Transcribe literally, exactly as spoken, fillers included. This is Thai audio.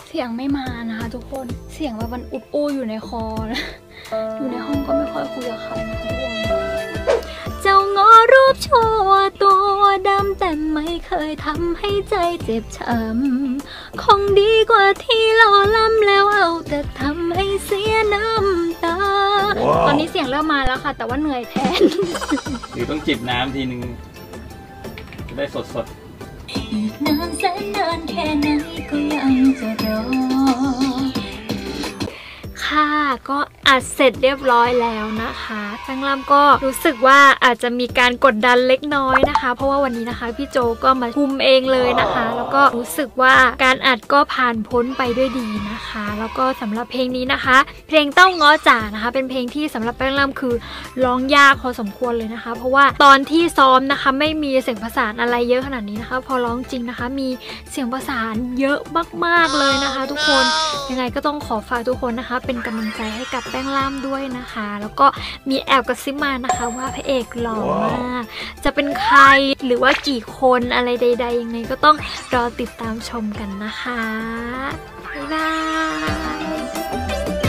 เสียงไม่มานะคะทุกคนเสียงแบบมันอุดอู้อยู่ในคอนะอยู่ในห้องก็ไม่ค่อยคุยกับใครนะคะเจ้างอรูปชั่วตัวดำแต่ไม่เคยทำให้ใจเจ็บช้ำคงดีกว่าที่หล่อล้ำแล้วเอาแต่ทำให้เสียน้ำตา wow. ตอนนี้เสียงเริ่มมาแล้วค่ะแต่ว่าเหนื่อยแทนหรือต้องจิบน้ำทีนึงจะได้สดสดอีกนานแสนนานแค่ไหนก็ยังจะรอค่ะก็อัดเสร็จเรียบร้อยแล้วนะคะแป้งล่ำก็รู้สึกว่าอาจจะมีการกดดันเล็กน้อยนะคะเพราะว่าวันนี้นะคะพี่โจก็มาคุมเองเลยนะคะแล้วก็รู้สึกว่าการอัดก็ผ่านพ้นไปด้วยดีนะคะแล้วก็สำหรับเพลงนี้นะคะเพลงเต้าง้อจ๋านะคะเป็นเพลงที่สำหรับแป้งล่ำคือร้องยากพอสมควรเลยนะคะเพราะว่าตอนที่ซ้อมนะคะไม่มีเสียงประสานอะไรเยอะขนาดนี้นะคะพอร้องจริงนะคะมีเสียงประสานเยอะมากๆเลยนะคะทุกคนยังไงก็ต้องขอฝากทุกคนนะคะเป็นกำลังใจให้กับแป้งล่ำด้วยนะคะแล้วก็มีแอบกระซิบมานะคะว่าพระเอกหล่อมากจะเป็นใครหรือว่ากี่คนอะไรใดๆยังไงก็ต้องรอติดตามชมกันนะคะบ๊ายบาย